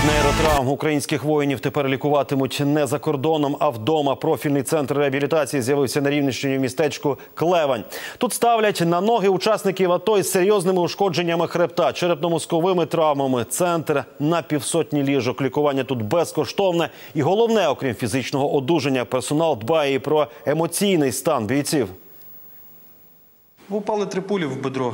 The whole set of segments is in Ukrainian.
Нейротравм українських воїнів тепер лікуватимуть не за кордоном, а вдома. Профільний центр реабілітації з'явився на Рівненщині в містечку Клевань. Тут ставлять на ноги учасників АТО із серйозними ушкодженнями хребта, черепно-мозковими травмами. Центр на півсотні ліжок. Лікування тут безкоштовне. І головне, окрім фізичного одужання, персонал дбає і про емоційний стан бійців. Упали 3 пулі в бедро.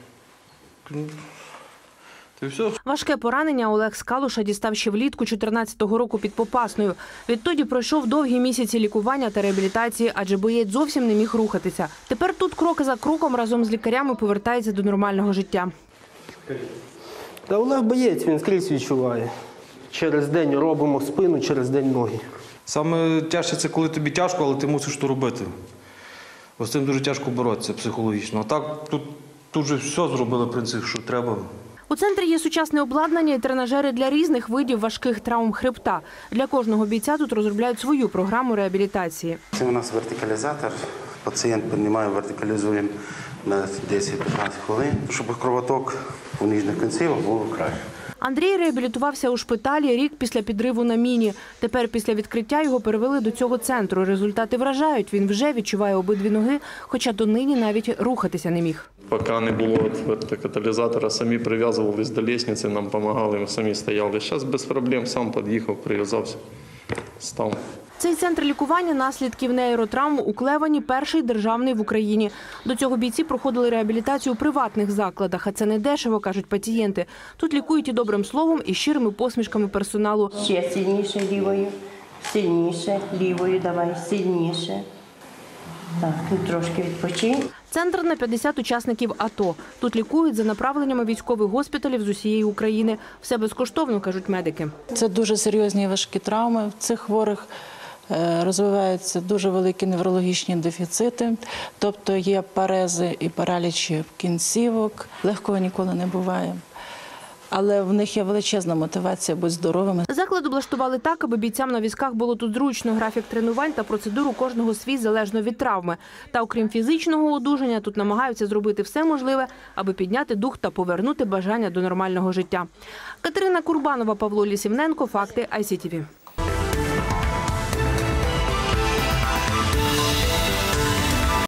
Важке поранення Олег з Калуша дістав ще влітку 2014 року під Попасною. Відтоді пройшов довгі місяці лікування та реабілітації, адже боєць зовсім не міг рухатися. Тепер тут крок за кроком разом з лікарями повертається до нормального життя. Та Олег боєць, він скрізь відчуває. Через день робимо спину, через день ноги. Саме тяжче – це коли тобі тяжко, але ти мусиш то робити. Ось цим дуже тяжко боротися психологічно. А так, тут же все зробили, в принципі, що треба. У центрі є сучасне обладнання і тренажери для різних видів важких травм хребта. Для кожного бійця тут розробляють свою програму реабілітації. Це у нас вертикалізатор. Пацієнт піднімає, вертикалізуємо на 10-15 хвилин, щоб кровоток у ніжних кінцівках було краще. Андрій реабілітувався у шпиталі рік після підриву на міні. Тепер після відкриття його перевели до цього центру. Результати вражають. Він вже відчуває обидві ноги, хоча донині навіть рухатися не міг. Поки не було вертикалізатора, самі прив'язувались до лестниці, нам допомагали, ми самі стояли. Зараз без проблем, сам під'їхав, прив'язався, став. Цей центр лікування наслідків нейротравм у Клевані – перший державний в Україні. До цього бійці проходили реабілітацію у приватних закладах, а це не дешево, кажуть пацієнти. Тут лікують і добрим словом, і щирими посмішками персоналу. Ще сильніше лівою, давай, сильніше. Так, тут трошки відпочинь. Центр на 50 учасників АТО. Тут лікують за направленнями військових госпіталів з усієї України. Все безкоштовно, кажуть медики. Це дуже серйозні важкі травми. В цих хворих розвиваються дуже великі неврологічні дефіцити, тобто є парези і паралічі кінцівок. Легкого ніколи не буває. Але в них є величезна мотивація бути здоровими. Заклад облаштували так, аби бійцям на візках було тут зручно. Графік тренувань та процедур у кожного свій залежно від травми. Та окрім фізичного одужання, тут намагаються зробити все можливе, аби підняти дух та повернути бажання до нормального життя. Катерина Курбанова, Павло Лісівненко, Факти ICTV.